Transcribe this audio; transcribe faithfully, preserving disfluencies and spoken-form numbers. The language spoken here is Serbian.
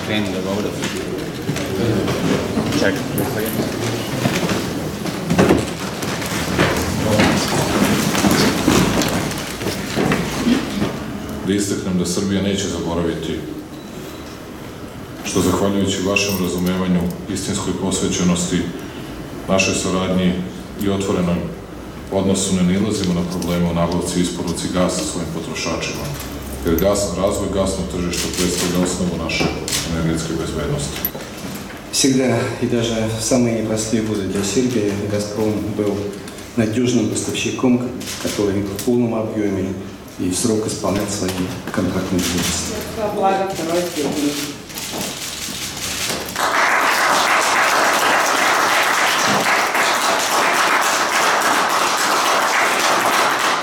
krenu da govorim. Čekaj, da istaknem da Srbija neće zaboraviti što zahvaljujući vašem razumevanju, istinskoj posvećenosti, našoj saradnji i otvorenom odnosu ne nilazimo na probleme u nabavci i isporuci gasa svojim potrošačima, jer gas, razvoj gasnog tržišta predstavlja osnovu naše energetske bezbednosti. Всегда и даже в самые непростые годы для Сербии «Газпром» был надежным поставщиком, который в полном объеме и в срок исполнял свои контрактные обязательства.